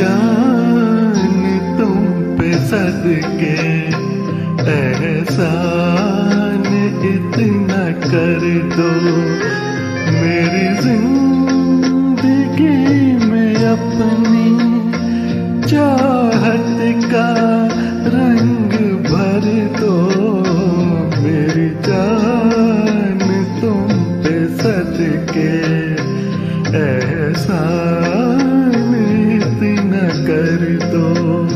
जान तुम पे सदके एहसान इतना कर दो, मेरी जिंदगी में अपनी चाहत का रंग भर दो, मेरी जान तुम पे सदके एहसान इतना कर दो।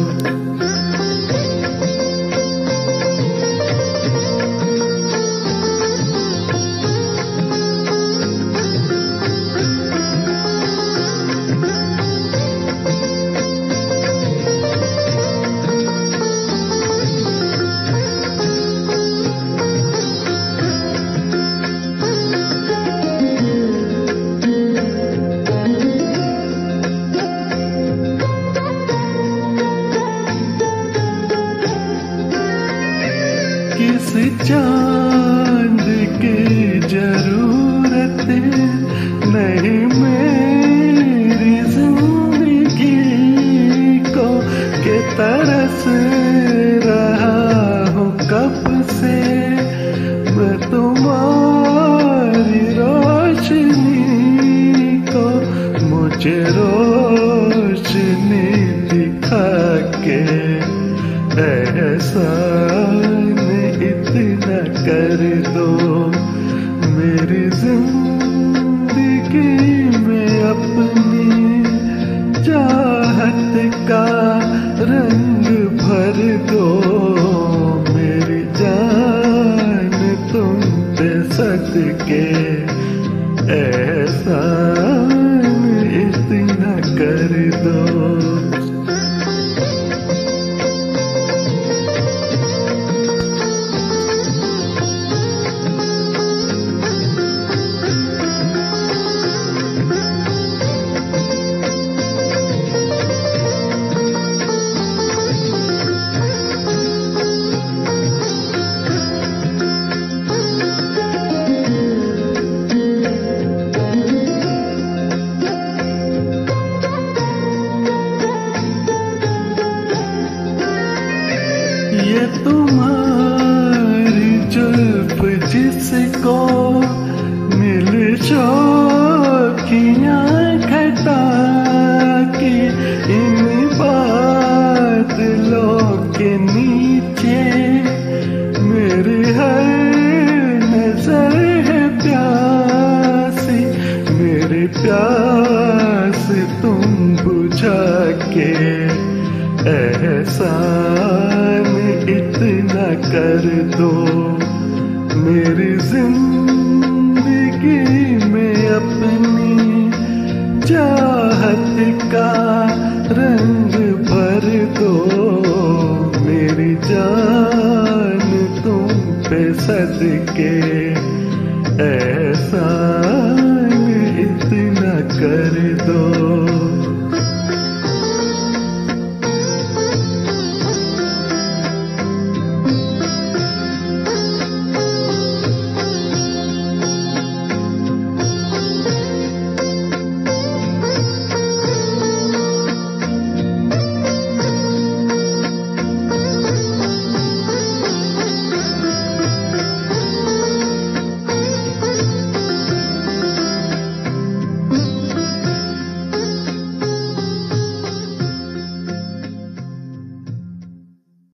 किस चांद की जरूरत नहीं मेरी जिंदगी को, के तरस रहा हूँ कब से मैं तुम्हारी रोशनी को, मुझे रोशनी दिखा के एहसान इतना कर दो, मेरी जिंदगी में अपनी चाहत का रंग भर दो, मेरी जान तुम पे सदके एहसान इतना कर दो। ये तुम्हारी जुल्फ जिसको मिल शौकियाँ घटा के, इन बादलों के नीचे मेरी हर नजर है प्यासी, मेरी प्यास तुम बुझा के एहसान इतना कर दो, मेरी जिंदगी में अपनी चाहत का रंग भर दो, मेरी जान तुम पे सदके एहसान इतना कर दो।